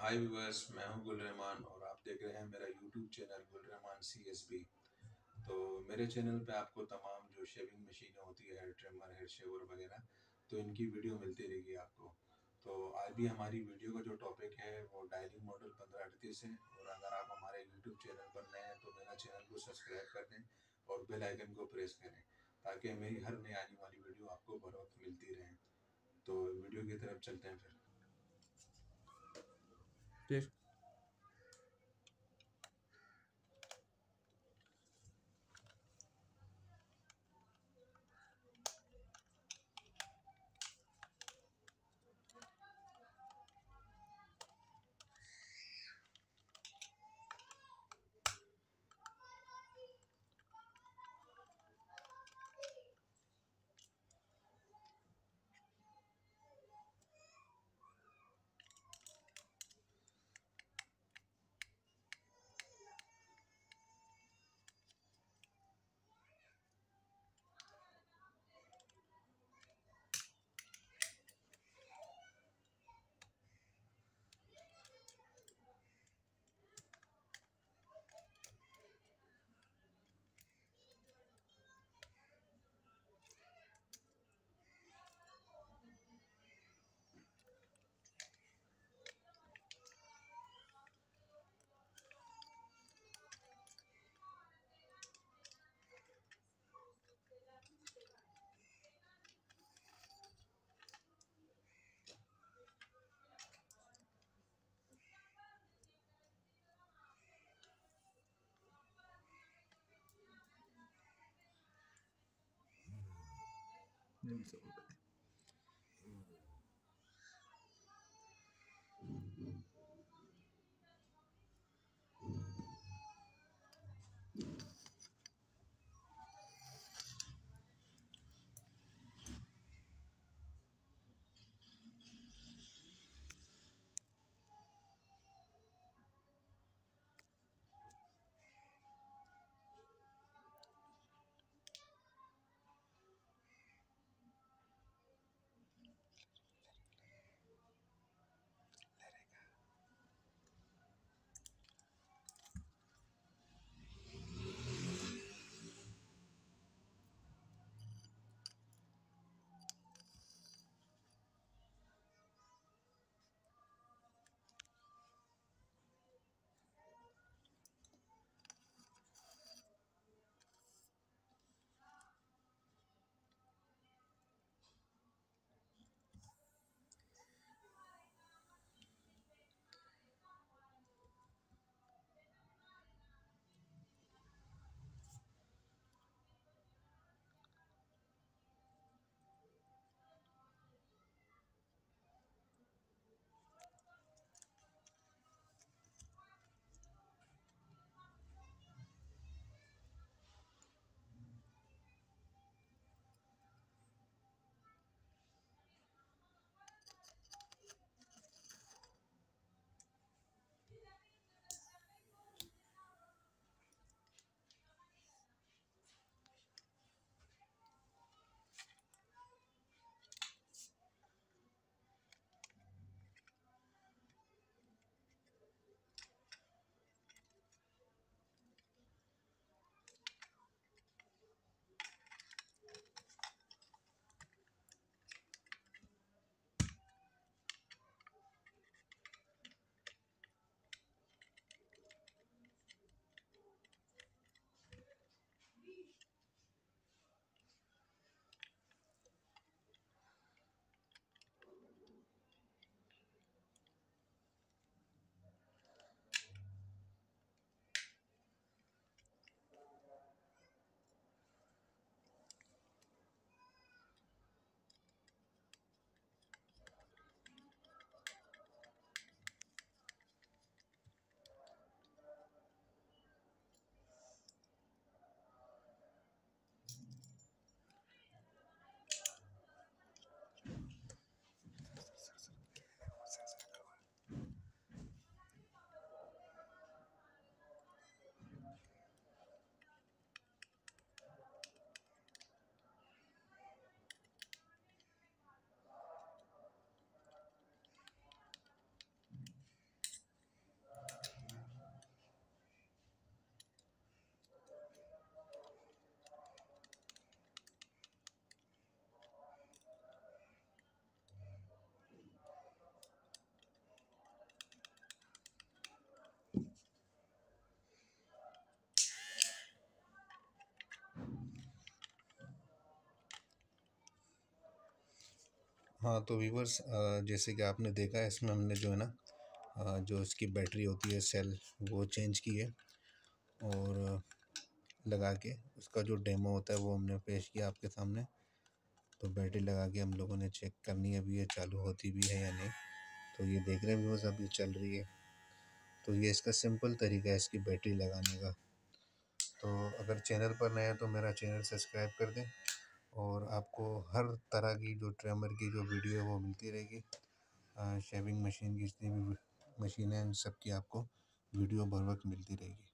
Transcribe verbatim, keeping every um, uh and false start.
हाय viewers, मैं हूं गुल रहमान और आप देख रहे हैं मेरा यूट्यूब चैनल गुल रहमान सी एस बी। तो मेरे चैनल पे आपको तमाम जो शेविंग मशीनें होती है, हेयर ट्रिमर, हेयर शेवर वगैरह, तो इनकी वीडियो मिलती रहेगी आपको। तो आज भी हमारी वीडियो का जो टॉपिक है वो डायलिंग मॉडल पंद्रह अड़तीस है। और अगर आप हमारे यूट्यूब चैनल पर नए हैं तो मेरा चैनल को सब्सक्राइब कर दें और बेल आइकन को प्रेस करें ताकि मेरी हर नई आने वाली वीडियो आपको बर वक्त मिलती रहे। तो वीडियो की तरफ चलते हैं फिर। ठीक। हाँ, तो व्यूअर्स अ, जैसे कि आपने देखा है, इसमें हमने जो है ना अ, जो इसकी बैटरी होती है सेल, वो चेंज की है और लगा के उसका जो डेमो होता है वो हमने पेश किया आपके सामने। तो बैटरी लगा के हम लोगों ने चेक करनी है अभी ये चालू होती भी है या नहीं। तो ये देख रहे हैं व्यूअर्स, अब ये चल रही है। तो ये इसका सिंपल तरीका है इसकी बैटरी लगाने का। तो अगर चैनल पर नए हैं तो मेरा चैनल सब्सक्राइब कर दें और आपको हर तरह की जो ट्रिमर की जो वीडियो है वो मिलती रहेगी। शेविंग मशीन की जितनी भी मशीनें हैं, इन सब की आपको वीडियो बर वक्त मिलती रहेगी।